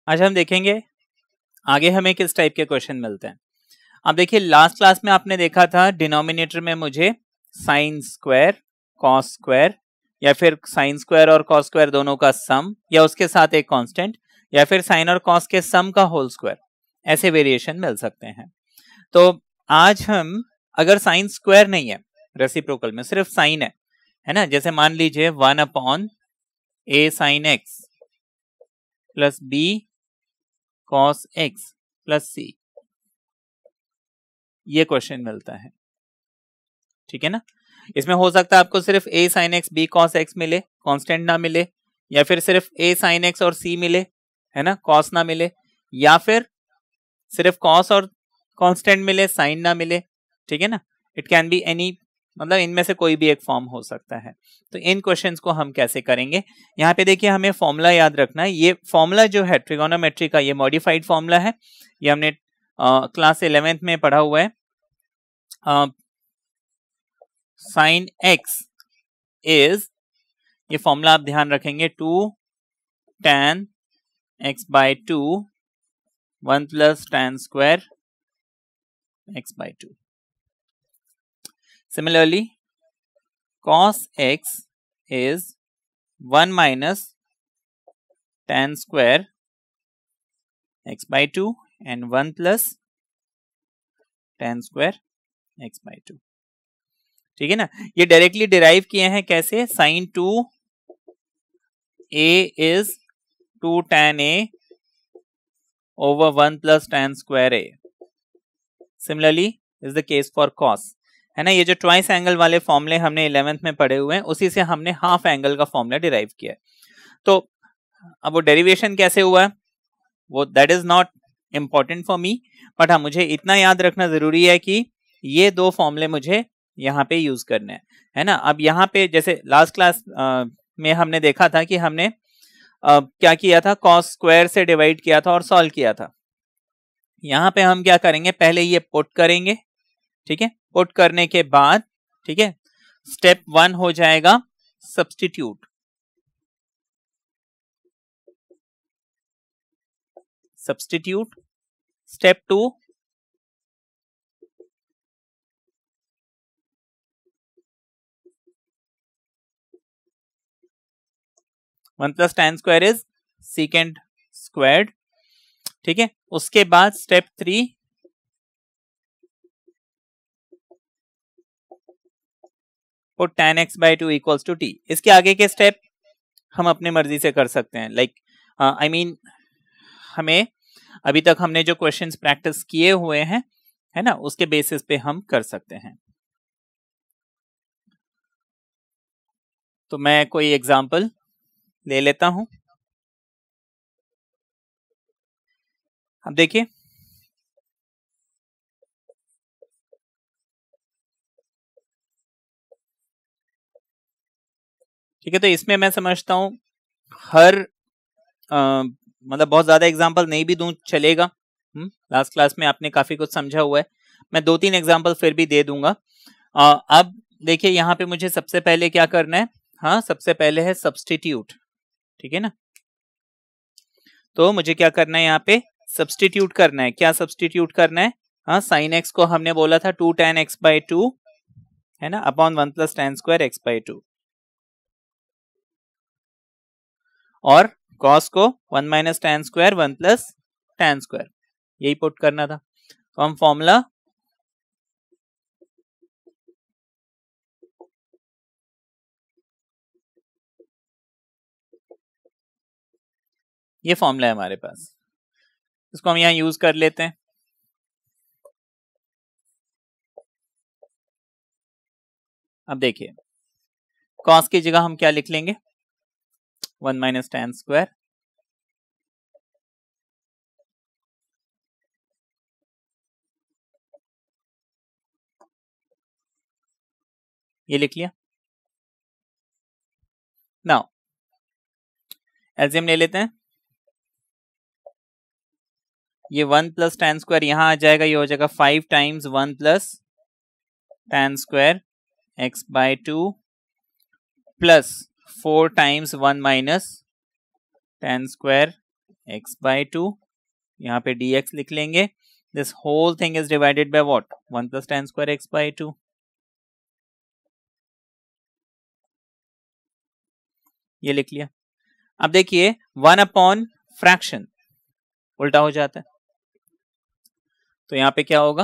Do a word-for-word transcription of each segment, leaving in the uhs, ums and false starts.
आज हम देखेंगे आगे हमें किस टाइप के क्वेश्चन मिलते हैं। अब देखिए लास्ट क्लास में आपने देखा था डिनोमिनेटर में मुझे साइन स्क्वायर, कॉस स्क्वायर या फिर साइन स्क्वायर और कॉस स्क्वायर दोनों का सम या उसके साथ एक कांस्टेंट या फिर साइन और कॉस के सम का होल स्क्वायर, ऐसे वेरिएशन मिल सकते हैं। तो आज हम अगर साइन स्क्वायर नहीं है रेसिप्रोकल में, सिर्फ साइन है है ना, जैसे मान लीजिए one upon a sine x plus b cos x plus c, ये क्वेश्चन मिलता है, ठीक है ना। इसमें हो सकता है आपको सिर्फ a sin x b cos x मिले, कांस्टेंट ना मिले, या फिर सिर्फ a sin x और c मिले, है ना, cos ना मिले, या फिर सिर्फ cos और कांस्टेंट मिले, sin ना मिले, ठीक है ना। इट कैन बी एनी, मतलब इनमें से कोई भी एक फॉर्म हो सकता है। तो इन क्वेश्चंस को हम कैसे करेंगे, यहाँ पे देखिए हमें फॉर्मूला याद रखना है। ये फॉर्मूला जो है ट्रिगोनोमेट्री का, ये मॉडिफाइड फॉर्मूला है, ये हमने क्लास इलेवेंथ में पढ़ा हुआ है। साइन एक्स इज, ये फॉर्मूला आप ध्यान रखेंगे, two tan x by two one plus tan square x by two. Similarly, cos x is one minus tan square x by two and one plus tan square x by two, ठीक है ना। ये directly derive किए हैं कैसे, sine two a is two tan a over one plus tan square a. Similarly is the case for cos, है ना। ये जो ट्वाइस एंगल वाले फॉर्मूले हमने इलेवेंथ में पढ़े हुए हैं, उसी से हमने हाफ एंगल का फॉर्मूला डिराइव किया है। तो अब वो डेरिवेशन कैसे हुआ है वो that is not important for me, but हाँ मुझे इतना याद रखना जरूरी है कि ये दो फॉर्मूले मुझे यहाँ पे यूज करने हैं, है ना। अब यहाँ पे जैसे लास्ट क्लास में हमने देखा था कि हमने आ, क्या किया था, कॉस स्क्वायर से डिवाइड किया था और सॉल्व किया था। यहाँ पे हम क्या करेंगे, पहले ये पुट करेंगे, ठीक है। पुट करने के बाद, ठीक है, स्टेप वन हो जाएगा substitute, substitute step two one plus tan square is second squared, ठीक है। उसके बाद step three put tan x by two equals to t। इसके आगे के स्टेप हम अपने मर्जी से कर सकते हैं, लाइक आई मीन हमें अभी तक हमने जो क्वेश्चंस प्रैक्टिस किए हुए हैं, है ना, उसके बेसिस पे हम कर सकते हैं। तो मैं कोई एग्जांपल ले लेता हूं। अब देखिए ठीक है, तो इसमें मैं समझता हूं हर आ, मतलब बहुत ज्यादा एग्जांपल नहीं भी दूं चलेगा। हम्म लास्ट क्लास में आपने काफी कुछ समझा हुआ है, मैं दो तीन एग्जांपल फिर भी दे दूंगा। आ, अब देखिए यहाँ पे मुझे सबसे पहले क्या करना है, हाँ सबसे पहले है सब्स्टिट्यूट, ठीक है ना। तो मुझे क्या करना है, यहाँ पे सब्स्टिट्यूट करना है। क्या सब्स्टिट्यूट करना है, हाँ साइन एक्स को हमने बोला था two tan x by two, है ना, upon one plus tan square x by two, और कॉस को one minus tan square one plus tan square, यही पुट करना था। तो हम फॉर्मूला ये फॉर्मूला है हमारे पास, इसको हम यहां यूज कर लेते हैं। अब देखिए कॉस की जगह हम क्या लिख लेंगे, वन माइनस tan स्क्वायर, ये लिख लिया। नाउ एलसीएम ले लेते हैं, ये वन प्लस tan स्क्वायर यहां आ जाएगा, ये हो जाएगा five times one plus tan square x by two plus four times one minus tan square x by two, यहाँ पे डी एक्स लिख लेंगे. This whole thing is divided by what, one plus tan square x by two. ये लिख लिया. अब देखिए one upon fraction उल्टा हो जाता है, तो यहां पे क्या होगा,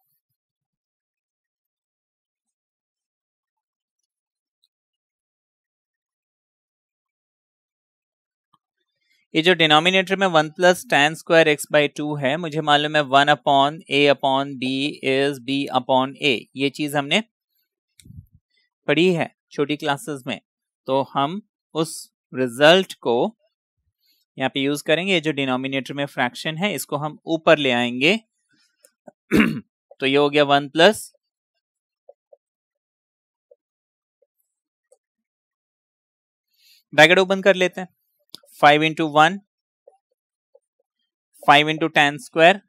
ये जो डिनोमिनेटर में one plus tan square x by two है, मुझे मालूम है one upon a upon b is b upon a. ये चीज हमने पढ़ी है छोटी क्लासेस में, तो हम उस रिजल्ट को यहाँ पे यूज करेंगे. ये जो डिनोमिनेटर में फ्रैक्शन है इसको हम ऊपर ले आएंगे. तो ये हो गया वन प्लस ब्रैकेट ओपन कर लेते हैं, five into one, five into tan square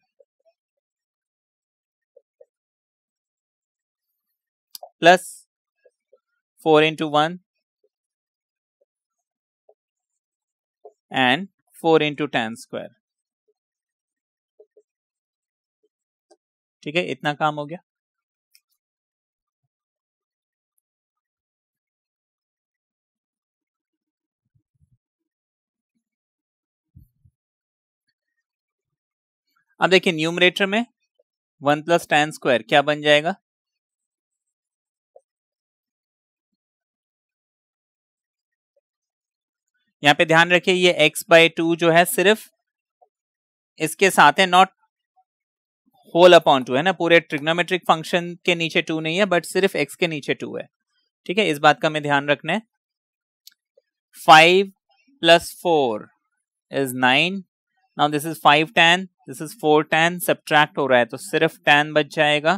plus four into one and four into tan square. ठीक है, इतना काम हो गया. अब देखिए न्यूमरेटर में वन प्लस टेन स्क्वायर क्या बन जाएगा, यहां पे ध्यान रखिए ये x बाई टू जो है सिर्फ इसके साथ है, नॉट होल अपॉन टू है ना, पूरे ट्रिग्नोमेट्रिक फंक्शन के नीचे टू नहीं है, बट सिर्फ x के नीचे टू है. ठीक है, इस बात का हमें ध्यान रखना है. Five plus four is nine. Now this is five tan, this is four tan, subtract हो रहा है तो सिर्फ टेन बच जाएगा.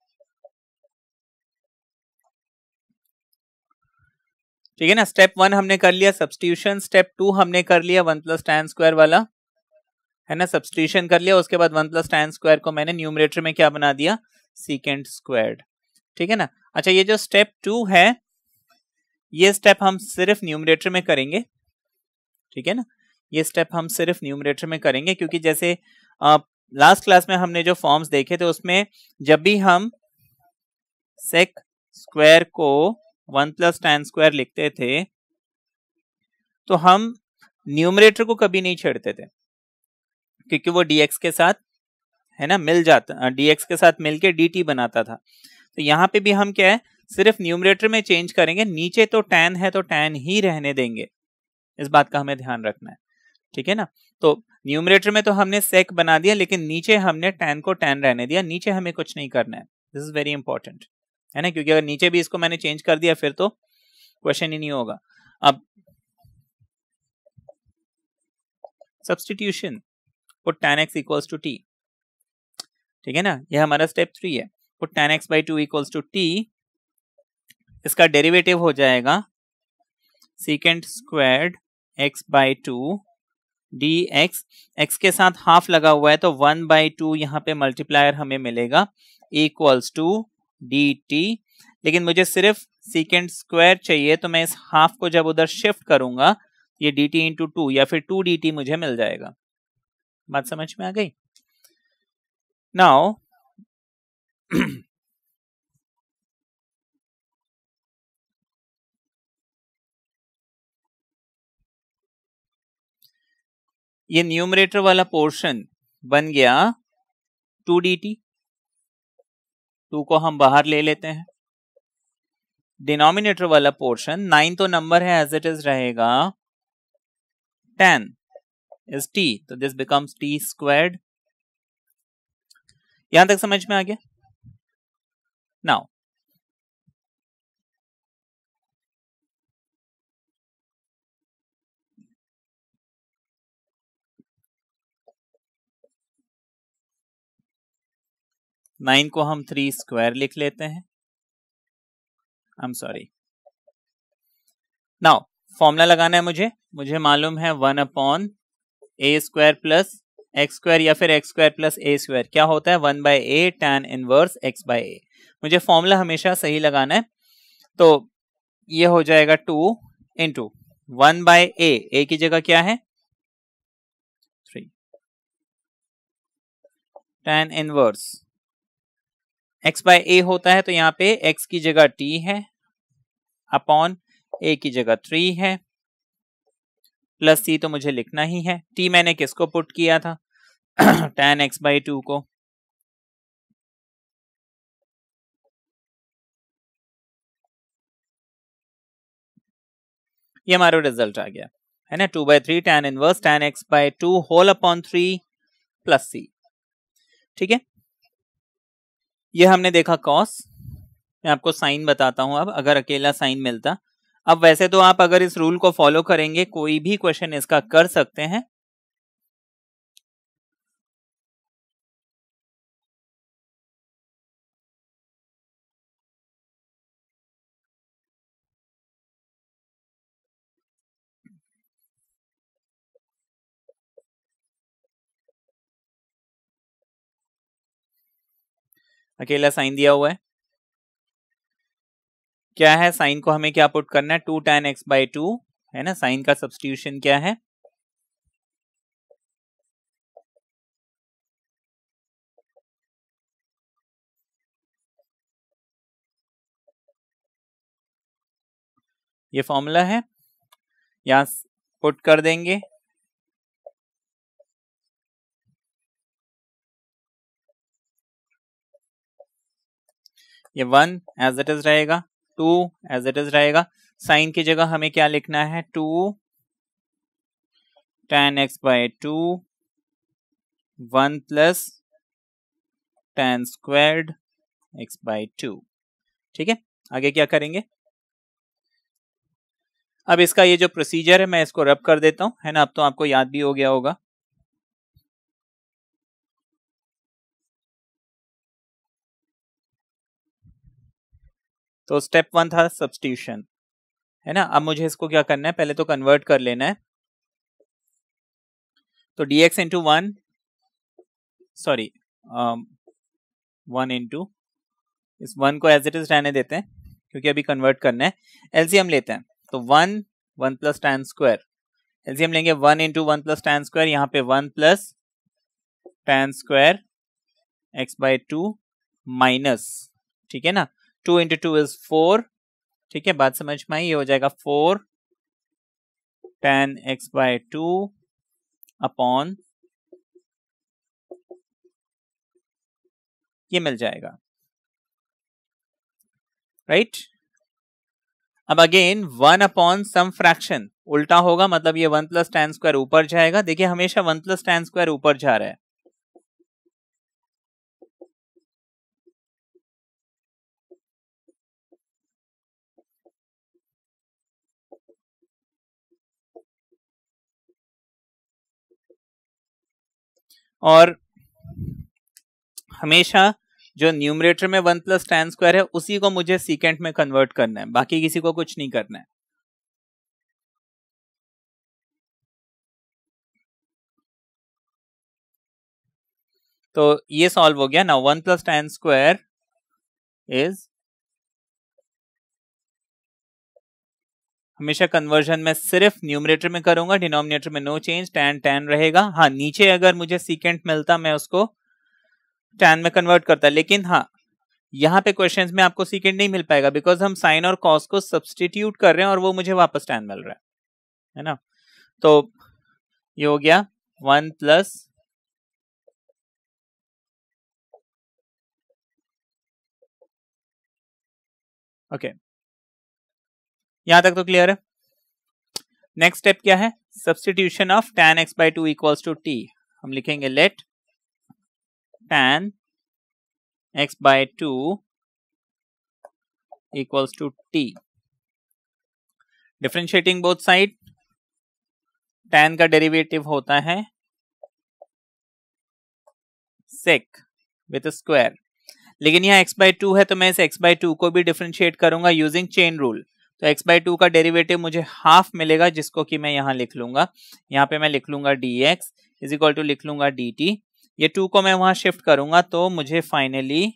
ठीक है ना, स्टेप वन हमने कर लिया सब्स्टिट्यूशन, स्टेप टू हमने कर लिया वन प्लस टेन स्क्वायर वाला, है ना, सब्स्टिट्यूशन कर लिया. उसके बाद वन प्लस टेन स्क्वायर को मैंने न्यूमरेटर में क्या बना दिया, सीकेंट स्क्वायर्ड. ठीक है ना. अच्छा, ये जो स्टेप टू है ये स्टेप हम सिर्फ न्यूमरेटर में करेंगे. ठीक है ना, ये स्टेप हम सिर्फ न्यूमरेटर में करेंगे, क्योंकि जैसे लास्ट क्लास में हमने जो फॉर्म्स देखे थे उसमें जब भी हम सेक स्क्वायर को वन प्लस टेन स्क्वायर लिखते थे तो हम न्यूमरेटर को कभी नहीं छेड़ते थे, क्योंकि वो dx के साथ, है ना, मिल जाता, dx के साथ मिलके dt बनाता था. तो यहाँ पे भी हम क्या है, सिर्फ न्यूमरेटर में चेंज करेंगे. नीचे तो tan है तो tan ही रहने देंगे, इस बात का हमें ध्यान रखना है. ठीक है ना, तो न्यूमरेटर में तो हमने sec बना दिया, लेकिन नीचे हमने tan को tan रहने दिया. नीचे हमें कुछ नहीं करना है. दिस इज वेरी इंपॉर्टेंट, है ना, क्योंकि अगर नीचे भी इसको मैंने चेंज कर दिया फिर तो क्वेश्चन ही नहीं होगा. अब substitution, put tan x equals to t. ठीक है ना, यह हमारा स्टेप थ्री है. Put tan x by two equals to t. इसका डेरिवेटिव हो जाएगा secant squared x by two dx. x के साथ हाफ लगा हुआ है तो वन बाई टू यहाँ पे मल्टीप्लायर हमें मिलेगा इक्वल्स टू dt. लेकिन मुझे सिर्फ सीकेंट स्क्वायर चाहिए, तो मैं इस हाफ को जब उधर शिफ्ट करूंगा ये dt इंटू टू या फिर टू dt मुझे मिल जाएगा. बात समझ में आ गई. नाउ ये न्यूमरेटर वाला पोर्शन बन गया टू dt. टू को हम बाहर ले लेते हैं. डिनोमिनेटर वाला पोर्शन, नाइन तो नंबर है एज इट इज रहेगा, टेन इज t, तो दिस बिकम्स t स्क्वायर्ड. यहां तक समझ में आ गया. नाउ नाइन को हम थ्री स्क्वायर लिख लेते हैं. I am sorry. Now formula लगाना है मुझे. मुझे मालूम है one upon a square plus x square या फिर x square plus a square क्या होता है, one by a tan inverse x by a. मुझे फॉर्मूला हमेशा सही लगाना है. तो ये हो जाएगा two into one by a. A की जगह क्या है tan inverse x by a होता है तो यहाँ पे x की जगह t है अपॉन a की जगह थ्री है प्लस c तो मुझे लिखना ही है। t मैंने किसको पुट किया था tan x बाई टू को। ये हमारा रिजल्ट आ गया है ना, two by three tan inverse tan x by two whole upon three plus c। ठीक है, ये हमने देखा कॉस। मैं आपको साइन बताता हूं अब, अगर अकेला साइन मिलता। अब वैसे तो आप अगर इस रूल को फॉलो करेंगे कोई भी क्वेश्चन इसका कर सकते हैं। अकेला साइन दिया हुआ है, क्या है साइन को हमें क्या पुट करना है, two tan x by two है ना। साइन का सब्स्टिट्यूशन क्या है, ये फॉर्मूला है, यहां पुट कर देंगे। ये वन एज इट इज रहेगा, टू एज इट इज रहेगा। साइन की जगह हमें क्या लिखना है, two tan x by two one plus tan squared x by two. ठीक है, आगे क्या करेंगे। अब इसका ये जो प्रोसीजर है मैं इसको रब कर देता हूं, है ना। अब तो आपको याद भी हो गया होगा। तो स्टेप वन था सब्स्टिट्यूशन, है ना। अब मुझे इसको क्या करना है, पहले तो कन्वर्ट कर लेना है। तो dx into one, sorry one into, इस वन को एज इट इज रहने देते हैं क्योंकि अभी कन्वर्ट करना है। एलसीएम लेते हैं, तो one one plus tan square, LCM लेंगे one into one plus tan square, यहाँ पे one plus tan square x by two minus, ठीक है ना, two into two is four. ठीक है, बात समझ में आई, ये हो जाएगा four tan x by two upon, ये मिल जाएगा, राइट right? अब again one upon some fraction उल्टा होगा, मतलब ये वन प्लस tan स्क्वायर ऊपर जाएगा। देखिए हमेशा वन प्लस tan स्क्वायर ऊपर जा रहा है, और हमेशा जो न्यूमरेटर में वन प्लस tan स्क्वायर है उसी को मुझे सीकेंट में कन्वर्ट करना है, बाकी किसी को कुछ नहीं करना है। तो ये सॉल्व हो गया ना, one plus tan square is, हमेशा कन्वर्जन में सिर्फ न्यूमरेटर में करूंगा, डिनोमिनेटर में नो चेंज, tan tan रहेगा। हाँ, नीचे अगर मुझे सीकेंट मिलता मैं उसको tan में कन्वर्ट करता, लेकिन हाँ यहाँ पे क्वेश्चंस में आपको सीकेंट नहीं मिल पाएगा बिकॉज हम साइन और कॉस को सब्सटीट्यूट कर रहे हैं और वो मुझे वापस tan मिल रहा है, है ना। तो ये हो गया वन प्लस, ओके, यहां तक तो क्लियर है। नेक्स्ट स्टेप क्या है, substitution of tan x by two equals to t। हम लिखेंगे let tan x by two equals to t, differentiating both side, tan का डेरिवेटिव होता है sec विद स्क्वायर, लेकिन यहाँ x बाई टू है तो मैं इस x बाई टू को भी डिफरेंशिएट करूंगा यूजिंग चेन रूल। तो x बाई टू का डेरिवेटिव मुझे हाफ मिलेगा, जिसको कि मैं यहाँ लिख लूंगा, यहाँ पे मैं लिख लूंगा dx इज इक्वल टू लिख लूंगा dt। ये टू को मैं वहां शिफ्ट करूंगा तो मुझे फाइनली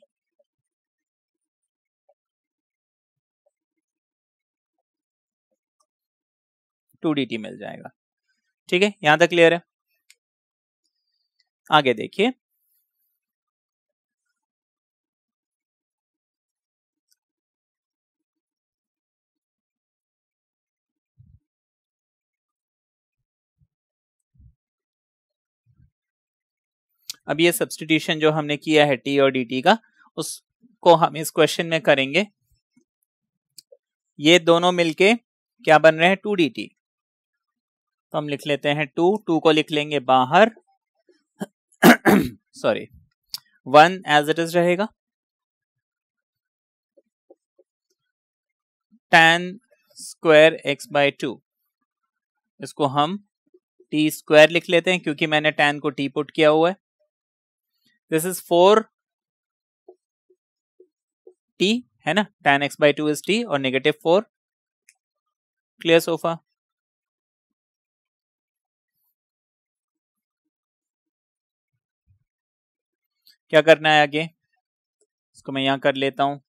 टू डी टी मिल जाएगा। ठीक है, यहां तक क्लियर है। आगे देखिए, अब ये सब्स्टिट्यूशन जो हमने किया है टी और डी टी का, उसको हम इस क्वेश्चन में करेंगे। ये दोनों मिलके क्या बन रहे हैं, टू डी टी। तो हम लिख लेते हैं टू, टू को लिख लेंगे बाहर, sorry one as it is रहेगा, tan square x by two, इसको हम टी स्क्वायर लिख लेते हैं क्योंकि मैंने tan को t पुट किया हुआ है। दिस इज फोर टी है ना, tan x by two is t और नेगेटिव फोर। Clear so far? क्या करना है आगे, इसको मैं यहां कर लेता हूं,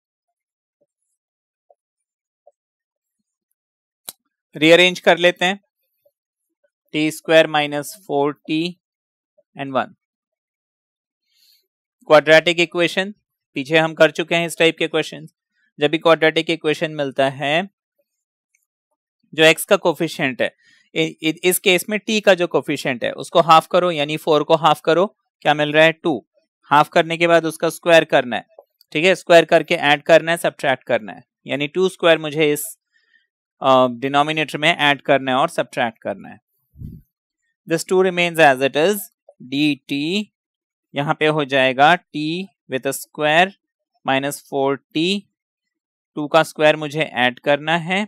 रीअरेंज कर लेते हैं, t square minus four t and one. Quadratic equation पीछे हम कर चुके हैं इस टाइप के क्वेश्चन। जब भी क्वाड्रेटिक इक्वेशन मिलता है, जो x का कोफिशिएंट है, इस केस में t का जो कोफिशिएंट है उसको हाफ करो, यानी फोर को हाफ करो, क्या मिल रहा है टू। हाफ करने के बाद उसका स्क्वायर करना है, ठीक है, स्क्वायर करके ऐड करना है, सब्ट्रैक्ट करना है, यानी टू स्क्वायर मुझे इस डिनोमिनेटर uh, में ऐड करना है और सब्ट्रैक्ट करना है। This two remains as it is, d t यहाँ पे हो जाएगा t with a square minus four t, two का स्क्वायर मुझे ऐड करना है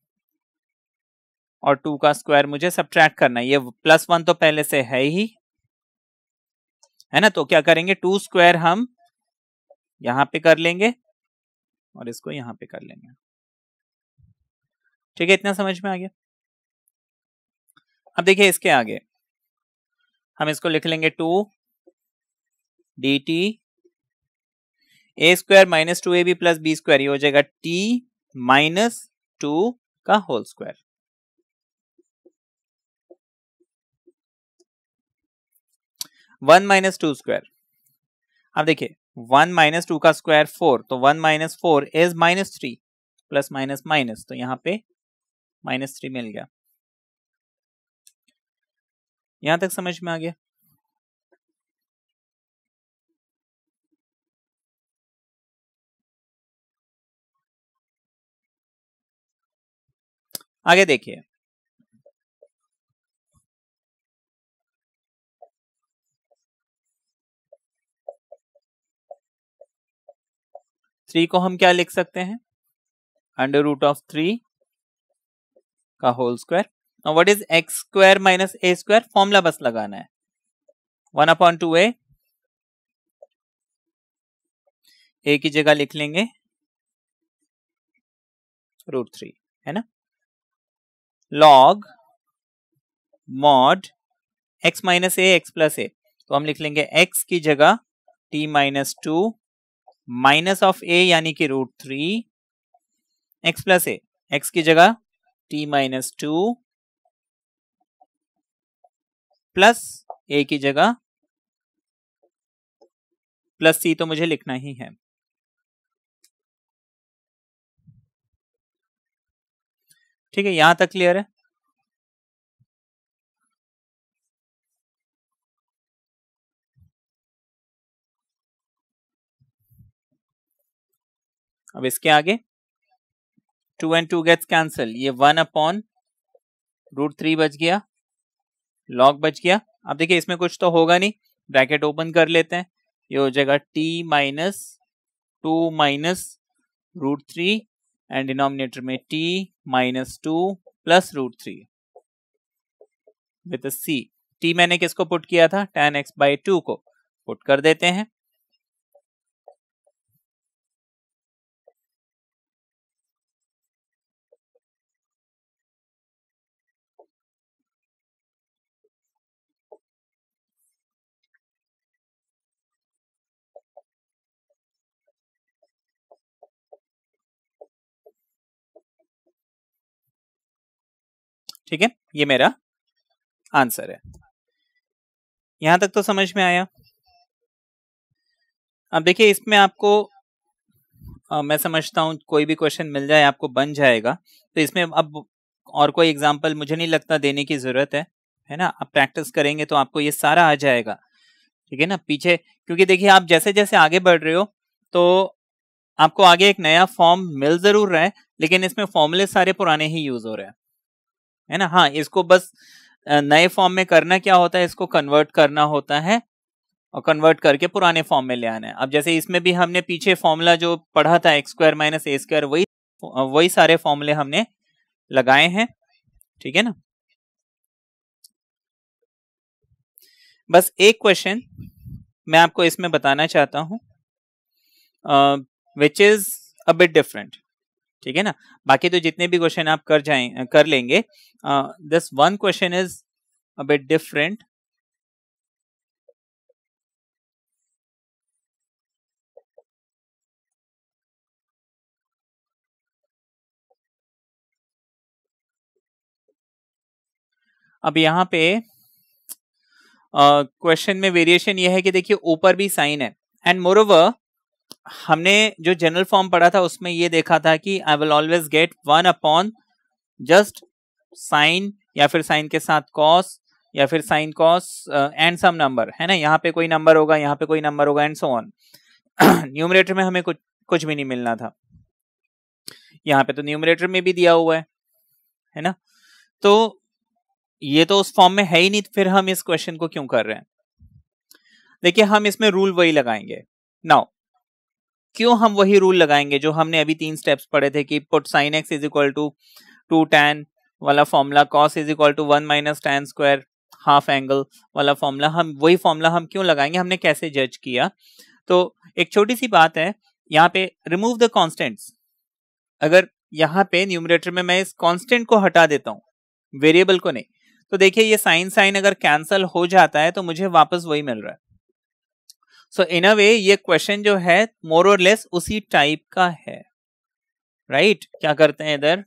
और टू का स्क्वायर मुझे सब्ट्रैक्ट करना है। ये प्लस वन तो पहले से है ही, है ना, तो क्या करेंगे, टू स्क्वायर हम यहां पे कर लेंगे और इसको यहां पे कर लेंगे। ठीक है, इतना समझ में आ गया। अब देखिए इसके आगे हम इसको लिख लेंगे two d t a square minus two a b plus b square, ये हो जाएगा टी माइनस टू का whole square. One minus two square, अब देखिए वन माइनस टू का स्क्वायर फोर, तो one minus four is minus three, plus minus minus, तो यहां पे माइनस थ्री मिल गया। यहां तक समझ में आ गया? आगे देखिए, थ्री को हम क्या लिख सकते हैं, अंडर रूट ऑफ थ्री का whole square. Now what is x square minus a square? Formula बस लगाना है, one upon two a, a की जगह लिख लेंगे रूट थ्री, है ना, log mod x minus a x plus a, तो हम लिख लेंगे x की जगह t minus two minus of a यानी कि root three, x plus a, x की जगह t minus two plus a की जगह प्लस c, तो मुझे लिखना ही है। ठीक है, यहां तक क्लियर है? अब इसके आगे two and two gets cancel, ये वन अपॉन रूट थ्री बच गया, लॉग बच गया। अब देखिए इसमें कुछ तो होगा नहीं, ब्रैकेट ओपन कर लेते हैं, ये हो जाएगा t minus two minus root three and denominator में t minus two plus root three with c। t मैंने किसको पुट किया था, tan x बाई टू को पुट कर देते हैं, ठीक है, ये मेरा आंसर है। यहां तक तो समझ में आया? अब देखिए इसमें आपको आ, मैं समझता हूं कोई भी क्वेश्चन मिल जाए आपको बन जाएगा, तो इसमें अब और कोई एग्जांपल मुझे नहीं लगता देने की जरूरत है, है ना, आप प्रैक्टिस करेंगे तो आपको ये सारा आ जाएगा। ठीक है ना, पीछे, क्योंकि देखिए आप जैसे जैसे आगे बढ़ रहे हो तो आपको आगे एक नया फॉर्म मिल जरूर रहा है, लेकिन इसमें फॉर्मूले सारे पुराने ही यूज हो रहे हैं, है ना। हाँ, इसको बस नए फॉर्म में करना क्या होता है, इसको कन्वर्ट करना होता है और कन्वर्ट करके पुराने फॉर्म में ले आना है। अब जैसे इसमें भी हमने पीछे फॉर्मूला जो पढ़ा था x square minus a square, वही वही सारे फॉर्मूले हमने लगाए हैं, ठीक है ना। बस एक क्वेश्चन मैं आपको इसमें बताना चाहता हूं which is a bit different, ठीक है ना। बाकी तो जितने भी क्वेश्चन आप कर जाएं कर लेंगे, this one question is a bit different. अब यहाँ पे क्वेश्चन uh, में वेरिएशन ये है कि देखिए ऊपर भी साइन है, एंड मोरओवर हमने जो जनरल फॉर्म पढ़ा था उसमें ये देखा था कि I will always get one upon just sine, या फिर साइन के साथ कॉस, या फिर sine cos and some number, है ना। यहाँ पे कोई नंबर होगा, यहाँ पे कोई नंबर होगा, एंड सो ऑन। न्यूमरेटर में हमें कुछ कुछ भी नहीं मिलना था, यहाँ पे तो न्यूमरेटर में भी दिया हुआ है, है ना। तो ये तो उस फॉर्म में है ही नहीं, फिर हम इस क्वेश्चन को क्यों कर रहे हैं। देखिए हम इसमें रूल वही लगाएंगे। नाउ क्यों हम वही रूल लगाएंगे जो हमने अभी तीन स्टेप्स पढ़े थे कि put sine x is equal to two tan वाला formula, cos is equal to one minus tan square half angle वाला फॉर्मूला, हम वही फॉर्मूला हम क्यों लगाएंगे, हमने कैसे जज किया। तो एक छोटी सी बात है, यहाँ पे रिमूव द कॉन्स्टेंट्स। अगर यहाँ पे न्यूमरेटर में मैं इस कॉन्स्टेंट को हटा देता हूं, वेरिएबल को नहीं, तो देखिए ये साइन साइन अगर कैंसल हो जाता है तो मुझे वापस वही मिल रहा है। सो इन अ वे ये क्वेश्चन जो है मोर और लेस उसी टाइप का है, राइट right? क्या करते हैं इधर,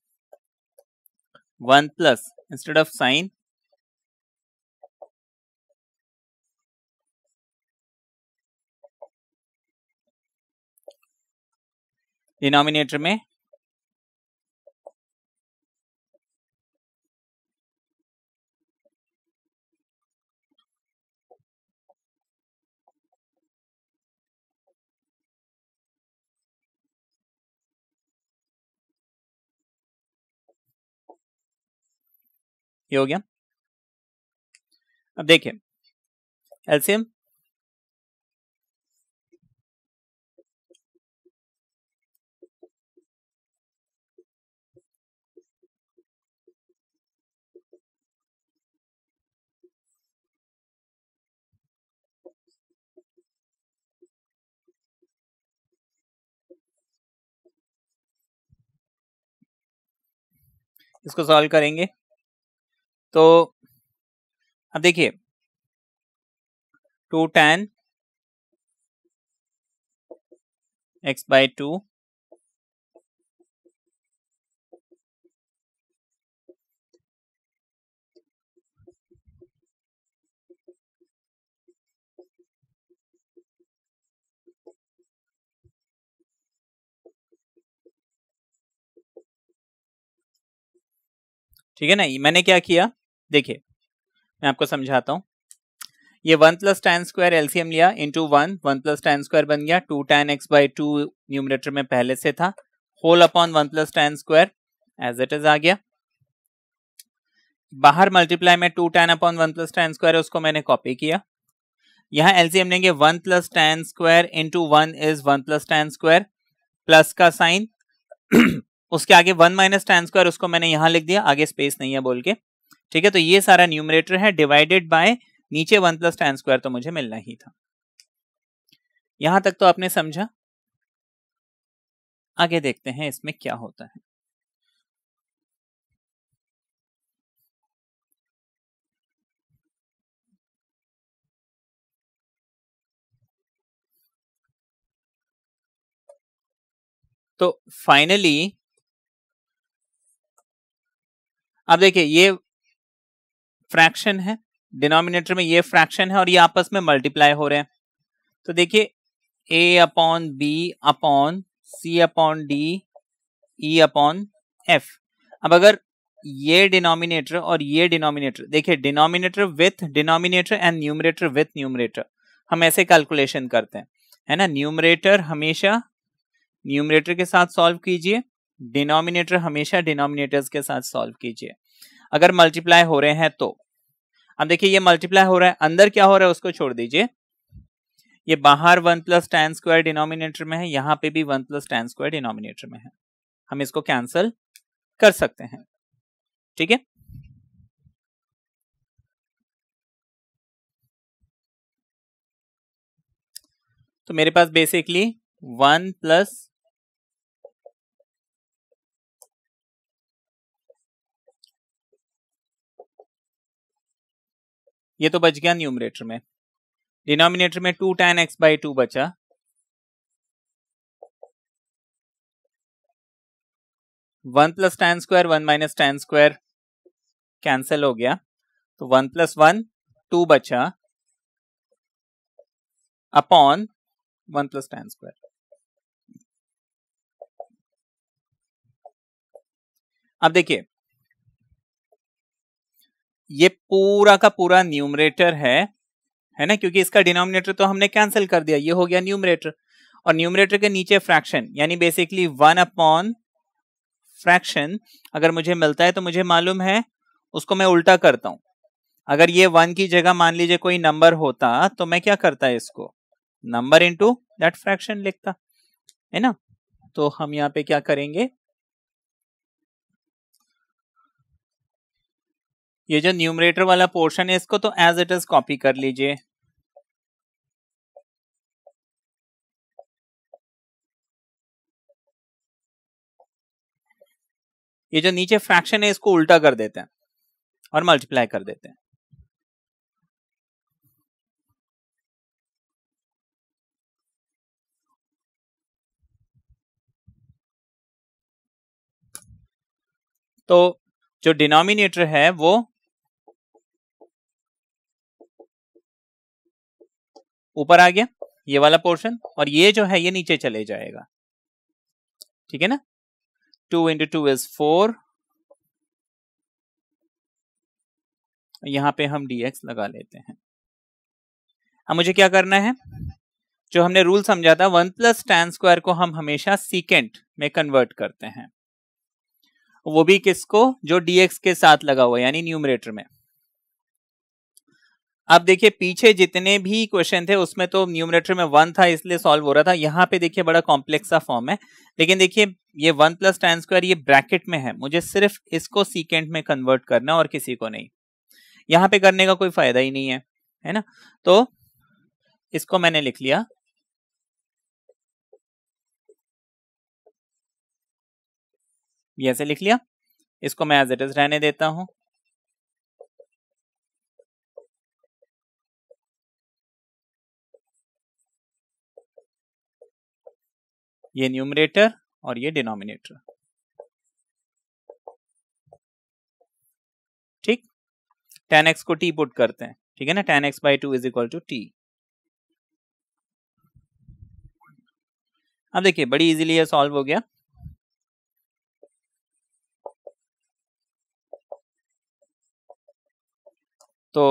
one plus instead of sine denominator में ये हो गया। अब देखिए एलसीएम, इसको सॉल्व करेंगे तो अब देखिए two tan x by two ठीक है ना। मैंने क्या किया, देखिए मैं आपको समझाता हूं। ये one plus tan square LCM लिया into one, one plus tan square बन गया, two tan x by two numerator में पहले से था, whole upon one plus tan square as it is आ गया। बाहर मल्टीप्लाई में two tan upon one plus tan square उसको मैंने कॉपी किया। यहां एलसीएम लेंगे, one plus tan square into one is one plus tan square, plus का साइन उसके आगे वन माइनस टैन स्क्वायर, उसको मैंने यहां लिख दिया, आगे स्पेस नहीं है बोल के, ठीक है। तो ये सारा न्यूमरेटर है डिवाइडेड बाय नीचे वन प्लस टैन स्क्वायर, तो मुझे मिलना ही था। यहां तक तो आपने समझा। आगे देखते हैं इसमें क्या होता है। तो फाइनली अब देखिए ये फ्रैक्शन है, डिनोमिनेटर में ये फ्रैक्शन है और ये आपस में मल्टीप्लाई हो रहे हैं। तो देखिए a upon b upon c upon d e upon f. अब अगर ये डिनोमिनेटर और ये डिनोमिनेटर, देखिए denominator with denominator and numerator with numerator, हम ऐसे कैलकुलेशन करते हैं, है ना। न्यूमरेटर हमेशा न्यूमरेटर के साथ सॉल्व कीजिए, डिनोमिनेटर हमेशा डिनोमिनेटर्स के साथ सॉल्व कीजिए अगर मल्टीप्लाई हो रहे हैं तो। अब देखिए ये मल्टीप्लाई हो रहा है, अंदर क्या हो रहा है उसको छोड़ दीजिए, ये बाहर one plus tan square denominator में है, यहाँ पे भी one plus tan square denominator में है, हम इसको कैंसिल कर सकते हैं, ठीक है। तो मेरे पास बेसिकली वन प्लस ये तो बच गया न्यूमरेटर में, डिनोमिनेटर में two tan x by two बचा, one plus tan square one minus tan square cancel हो गया, तो वन प्लस वन टू बचा upon one plus tan square. अब देखिए ये पूरा का पूरा न्यूमरेटर है, है ना, क्योंकि इसका डिनोमिनेटर तो हमने कैंसिल कर दिया, ये हो गया न्यूमरेटर, और न्यूमरेटर के नीचे फ्रैक्शन, यानी बेसिकली वन अपॉन फ्रैक्शन अगर मुझे मिलता है तो मुझे मालूम है उसको मैं उल्टा करता हूं। अगर ये वन की जगह मान लीजिए कोई नंबर होता तो मैं क्या करता है, इसको नंबर इनटू दैट फ्रैक्शन लिखता, है ना। तो हम यहाँ पे क्या करेंगे, ये जो न्यूमरेटर वाला पोर्शन है इसको तो एज इट इज कॉपी कर लीजिए, ये जो नीचे फ्रैक्शन है इसको उल्टा कर देते हैं और मल्टीप्लाई कर देते हैं। तो जो डिनोमिनेटर है वो ऊपर आ गया, ये वाला पोर्शन, और ये जो है ये नीचे चले जाएगा, ठीक है ना। Two into two is four, यहां पे हम dx लगा लेते हैं। अब मुझे क्या करना है, जो हमने रूल समझा था वन प्लस टेन स्क्वायर को हम हमेशा सीकेंट में कन्वर्ट करते हैं, वो भी किसको, जो dx के साथ लगा हुआ है यानी न्यूमरेटर में। अब देखिए पीछे जितने भी क्वेश्चन थे उसमें तो न्यूमरेटर में वन था इसलिए सॉल्व हो रहा था, यहाँ पे देखिए बड़ा कॉम्प्लेक्स सा फॉर्म है, लेकिन देखिए ये वन प्लस टेन स्क्वायर ये ब्रैकेट में है, मुझे सिर्फ इसको सीकेंट में कन्वर्ट करना और किसी को नहीं, यहाँ पे करने का कोई फायदा ही नहीं है, है ना। तो इसको मैंने लिख लिया, ये ऐसे लिख लिया, इसको मैं एज इट इज रहने देता हूं, ये न्यूमरेटर और ये डिनोमिनेटर, ठीक। टेन एक्स को टी पुट करते हैं, ठीक है ना, tan x by two is equal to t. अब देखिए बड़ी इजीली ये सॉल्व हो गया, तो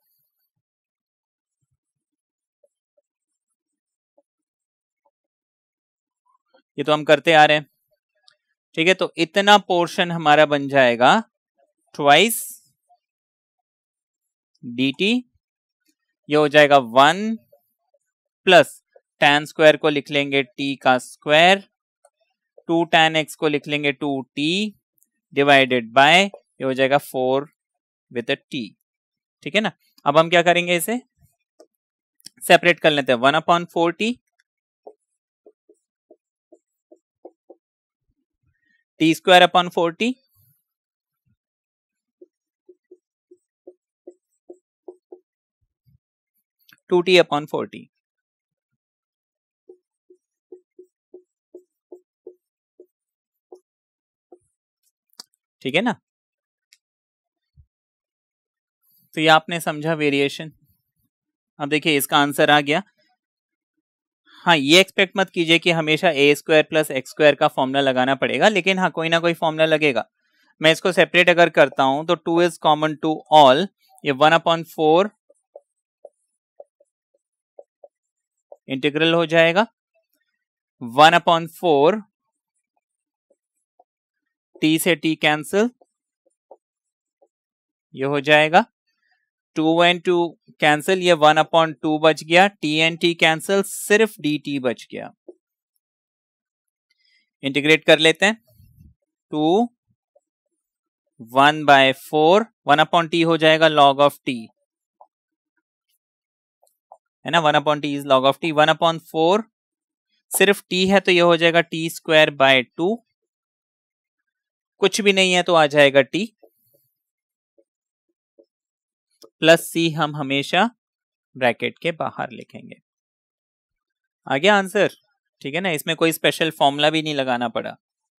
ये तो हम करते आ रहे हैं, ठीक है। तो इतना पोर्शन हमारा बन जाएगा ट्वाइस dt, ये हो जाएगा वन प्लस tan स्क्वायर को लिख लेंगे t का स्क्वायर, टू tan x को लिख लेंगे टू t डिवाइडेड बाय, ये हो जाएगा फोर विद अ t, ठीक है ना। अब हम क्या करेंगे, इसे सेपरेट कर लेते हैं, one upon four t, t square upon four t, two t upon four t, ठीक है ना। तो ये आपने समझा वेरिएशन। अब देखिए इसका आंसर आ गया। हाँ ये एक्सपेक्ट मत कीजिए कि हमेशा a square plus x square का फॉर्मूला लगाना पड़ेगा, लेकिन हाँ कोई ना कोई फॉर्मूला लगेगा। मैं इसको सेपरेट अगर करता हूं तो two is common to all, ये वन अपॉन फोर इंटीग्रल हो जाएगा वन अपॉन फोर, टी से टी कैंसिल, ये हो जाएगा टू एंड टू कैंसिल, ये वन अपॉन टू बच गया, टी एंड टी कैंसिल, सिर्फ डी टी बच गया। इंटीग्रेट कर लेते हैं, two one by four, one upon t हो जाएगा लॉग ऑफ टी, है ना, one upon t is log of T, one upon four सिर्फ टी है तो ये हो जाएगा टी स्क्वायर बाय टू, कुछ भी नहीं है तो आ जाएगा टी, प्लस सी हम हमेशा ब्रैकेट के बाहर लिखेंगे। आ गया आंसर, ठीक है ना, इसमें कोई स्पेशल फॉर्मूला भी नहीं लगाना पड़ा।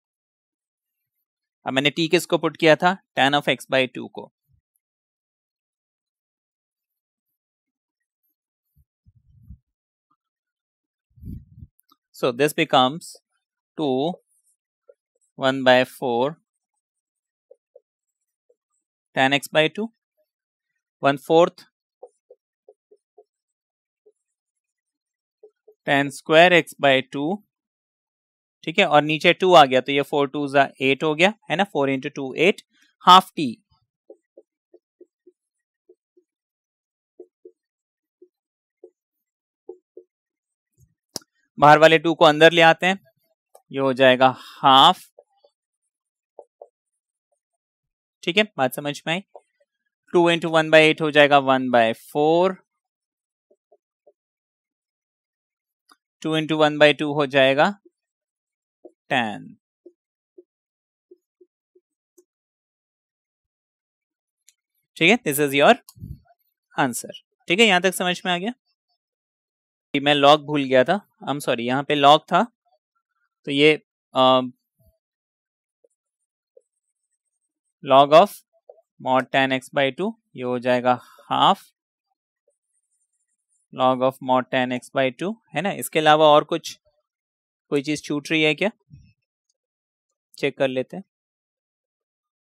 अब मैंने टी किसको पुट किया था, tan of x by two को। So this becomes two one by four tan x by two, one fourth tan square x by two, ठीक है, और नीचे टू आ गया तो ये फोर टू जा एट हो गया, है ना, four into two eight, half t, बाहर वाले टू को अंदर ले आते हैं, ये हो जाएगा हाफ, ठीक है, बात समझ में आई। Two into one by eight हो जाएगा one by four, two into one by two हो जाएगा टेन, ठीक है, दिस इज योर आंसर, ठीक है, यहां तक समझ में आ गया। मैं लॉग भूल गया था, आई एम सॉरी, यहाँ पे लॉग था तो ये log of mod tan x by two, ये हो जाएगा half log of mod tan x by two, है ना। इसके अलावा और कुछ कोई चीज छूट रही है क्या, चेक कर लेते हैं।